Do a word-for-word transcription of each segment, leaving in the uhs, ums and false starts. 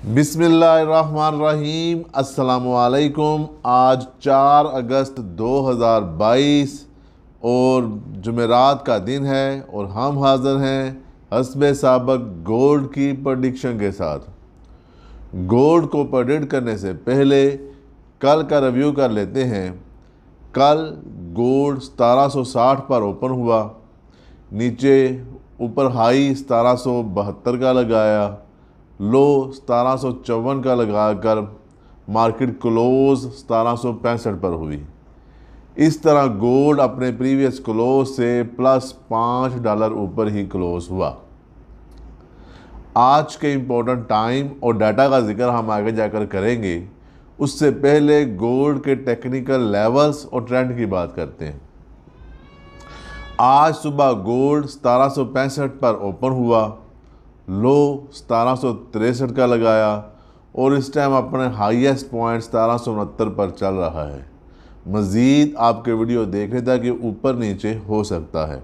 बिस्मिल्लाहिर्रहमानिर्रहीम। अस्सलामुअलैकुम। आज चार अगस्त दो हज़ार बाईस और जुमेरात का दिन है और हम हाज़िर हैं हस्बे साबक गोल्ड की प्रेडिक्शन के साथ। गोल्ड को प्रेडिक्ट करने से पहले कल का रिव्यू कर लेते हैं। कल गोल्ड सतारह सौ साठ पर ओपन हुआ, नीचे ऊपर हाई सतारह सौ बहत्तर का लगाया, लो सतारह सौ चौवन का लगाकर मार्केट क्लोज सतारह सौ पैंसठ पर हुई। इस तरह गोल्ड अपने प्रीवियस क्लोज से प्लस पाँच डॉलर ऊपर ही क्लोज हुआ। आज के इम्पोर्टेंट टाइम और डाटा का जिक्र हम आगे जाकर करेंगे, उससे पहले गोल्ड के टेक्निकल लेवल्स और ट्रेंड की बात करते हैं। आज सुबह गोल्ड सतारह सौ पैंसठ पर ओपन हुआ, लो सतारह सौ तिरसठ का लगाया और इस टाइम अपने हाईएस्ट पॉइंट सतारह सौ उनहत्तर पर चल रहा है। मज़ीद आपके वीडियो देख रहे था कि ऊपर नीचे हो सकता है।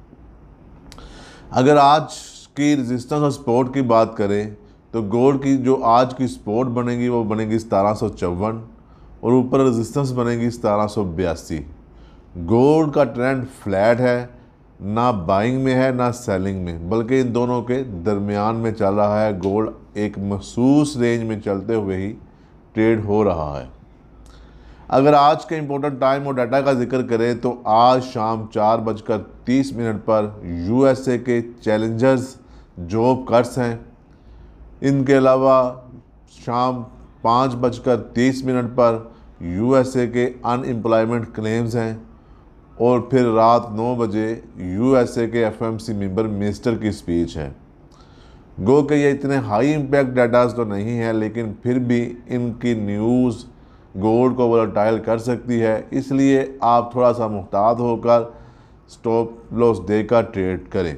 अगर आज की रेजिस्टेंस और सपोर्ट की बात करें तो गोल्ड की जो आज की सपोर्ट बनेगी वो बनेगी सतारह सौ चौवन और ऊपर रेजिस्टेंस बनेगी सतारह सौ बयासी। गोल्ड का ट्रेंड फ्लैट है, ना बाइंग में है ना सेलिंग में, बल्कि इन दोनों के दरमियान में चल रहा है। गोल्ड एक मखसूस रेंज में चलते हुए ही ट्रेड हो रहा है। अगर आज के इम्पोर्टेंट टाइम और डाटा का जिक्र करें तो आज शाम चार बजकर तीस मिनट पर यूएसए के चैलेंजर्स जॉब कट्स हैं। इनके अलावा शाम पाँच बजकर तीस मिनट पर यूएसए के अनएम्प्लॉयमेंट क्लेम्स हैं और फिर रात नौ बजे यूएसए के एफएमसी मेंबर मिनिस्टर की स्पीच है। गो कि ये इतने हाई इम्पैक्ट डाटाज तो नहीं है, लेकिन फिर भी इनकी न्यूज़ गोल्ड को वोलेटाइल कर सकती है, इसलिए आप थोड़ा सा मुहतात होकर स्टॉप लॉस देकर ट्रेड करें।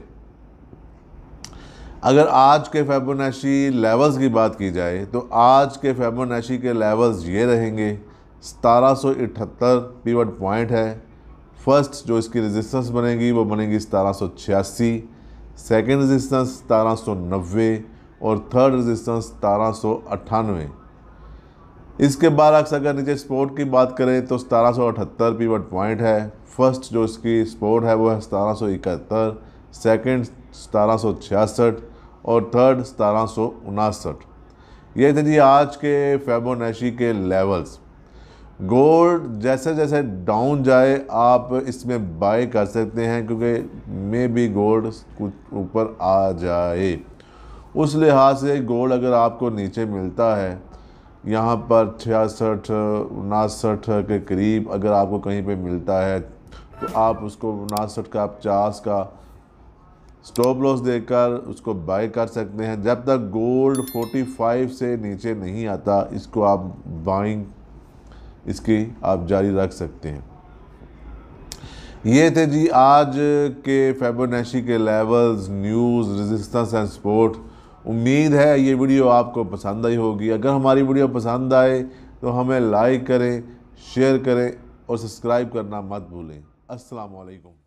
अगर आज के फिबोनाची लेवल्स की बात की जाए तो आज के फिबोनाची के लेवल्स ये रहेंगे। सतारह सौ अठहत्तर पिवट पॉइंट है। फर्स्ट जो इसकी रेजिस्टेंस बनेगी वो बनेगी सतारह सौ छियासी, सेकेंड रेजिस्टेंस सतारह सौ नब्बे और थर्ड रेजिस्टेंस सतारह सौ अट्ठानवे। इसके बाद अगर नीचे सपोर्ट की बात करें तो सतारह सौ अठहत्तर पिवट पॉइंट है। फर्स्ट जो इसकी सपोर्ट है वो है सतारह सौ इकहत्तर, सेकेंड सतारह सौ छियासठ और थर्ड सतारह सौ उनासठ। ये थे जी आज के फिबोनाची के लेवल्स। गोल्ड जैसे जैसे डाउन जाए आप इसमें बाय कर सकते हैं, क्योंकि मे बी गोल्ड कुछ ऊपर आ जाए। उस लिहाज से गोल्ड अगर आपको नीचे मिलता है यहाँ पर छियासठ उनासठ के करीब अगर आपको कहीं पे मिलता है तो आप उसको उनासठ का पचास का स्टॉप लॉस देकर उसको बाय कर सकते हैं। जब तक गोल्ड पैंतालीस से नीचे नहीं आता इसको आप बाइंग इसकी आप जारी रख सकते हैं। ये थे जी आज के फिबोनाची के levels, news, resistance and support. उम्मीद है ये वीडियो आपको पसंद आई होगी। अगर हमारी वीडियो पसंद आए तो हमें लाइक करें, शेयर करें और सब्सक्राइब करना मत भूलें। अस्सलाम वालेकुम।